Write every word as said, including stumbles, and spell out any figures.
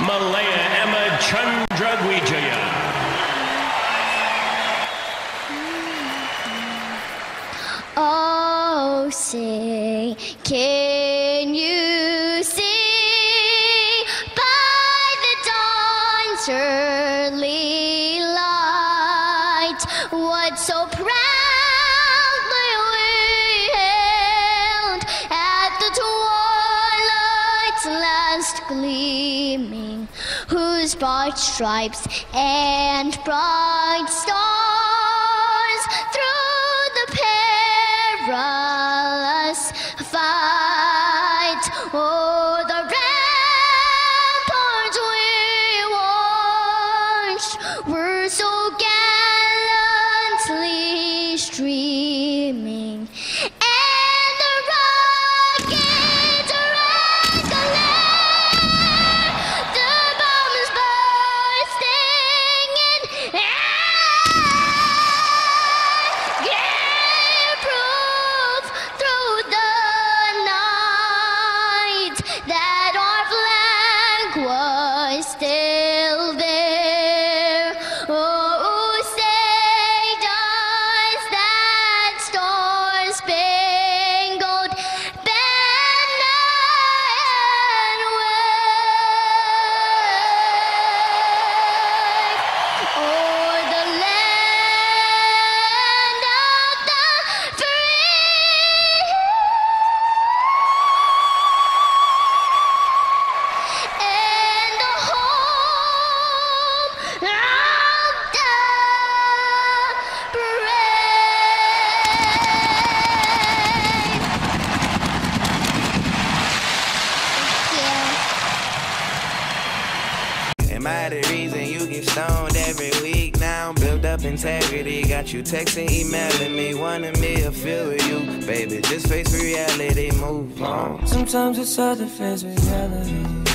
Malaya Emma Chandrawijaya. Oh, say, can you see by the dawn's early light what so proudly we hailed at the twilight's last gleaming, whose bright stripes and bright stars through the perilous fight o'er the ramparts we watched were so gallantly streaming, and the rockets rang glare, the bombs bursting in air, gave proof through the night that our flag was still there. Oh, say does that star-spangled banner wave o'er the land of the free and the home of the brave. Am I the reason you get stoned every week now? Built up integrity, got you texting, emailing me, wanting me to feel with you. Baby, just face reality, move on. Sometimes it's hard to face reality.